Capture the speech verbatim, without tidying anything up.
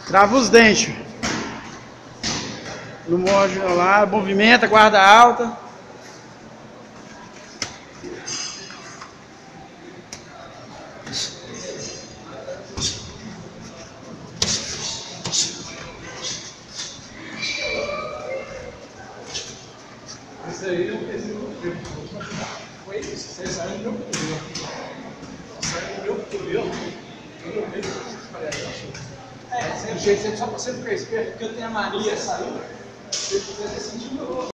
Trava os dentes. Não morde lá, movimenta, guarda alta. Isso aí eu fiz no meu. Foi isso, você saiu do meu cotovelo. Saiu do meu cotovelo. Eu não vejo o que você parece. É, do jeito só pra você ficar esperto, porque eu tenho a mania de sair. Você precisa sentir o meu.